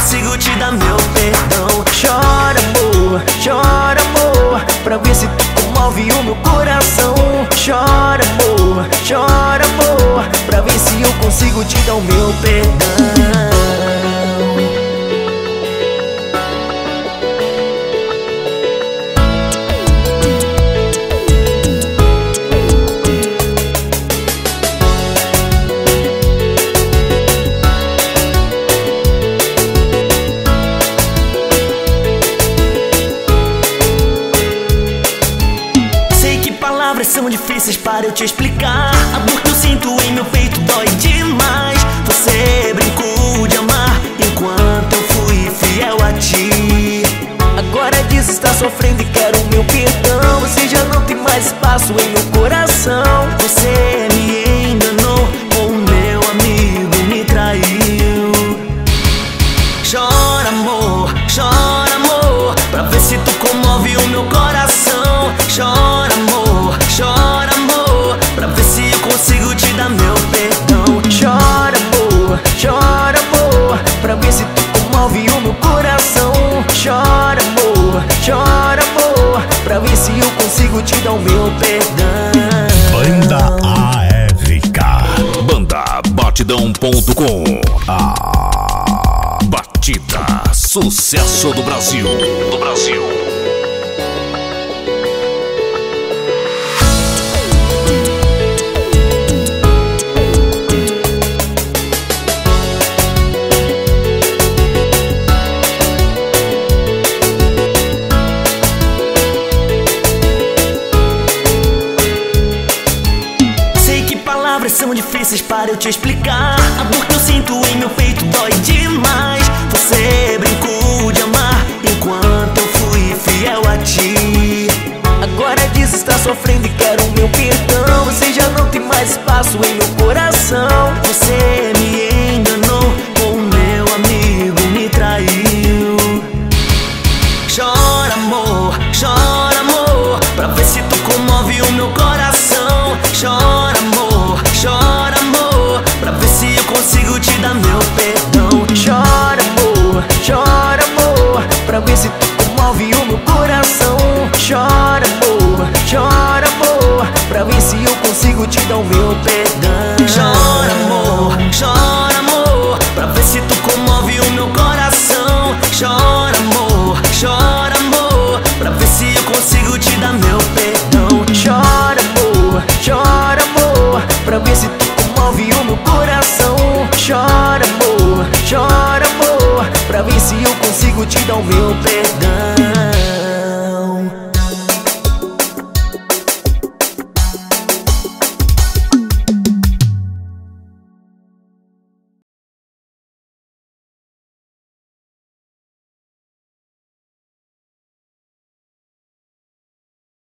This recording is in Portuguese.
consigo te dar meu perdão. Chora amor, pra ver se tu comove o meu coração. Chora amor, pra ver se eu consigo te dar o meu perdão. São difíceis para eu te explicar. A dor que eu sinto em meu peito dói demais. Você brincou de amar enquanto eu fui fiel a ti. Agora diz está sofrendo e quero o meu perdão. Você já não tem mais espaço em meu coração. Você me enganou, o meu amigo me traiu. Chora amor, pra ver se tu comove o meu coração. Chora amor, pra ver se eu consigo te dar meu perdão. Chora amor, pra ver se tu comove o meu coração. Chora amor, pra ver se eu consigo te dar o meu perdão. Banda ARK, bandabatidão.com. A batida, sucesso do Brasil. São difíceis para eu te explicar.